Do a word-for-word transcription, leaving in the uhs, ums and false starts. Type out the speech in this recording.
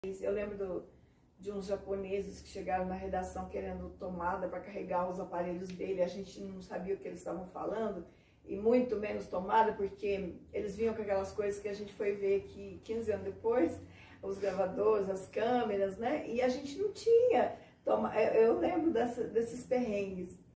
Eu lembro do, de uns japoneses que chegaram na redação querendo tomada para carregar os aparelhos dele, a gente não sabia o que eles estavam falando, e muito menos tomada, porque eles vinham com aquelas coisas que a gente foi ver aqui quinze anos depois, os gravadores, as câmeras, né? E a gente não tinha. Toma, eu lembro dessa, desses perrengues.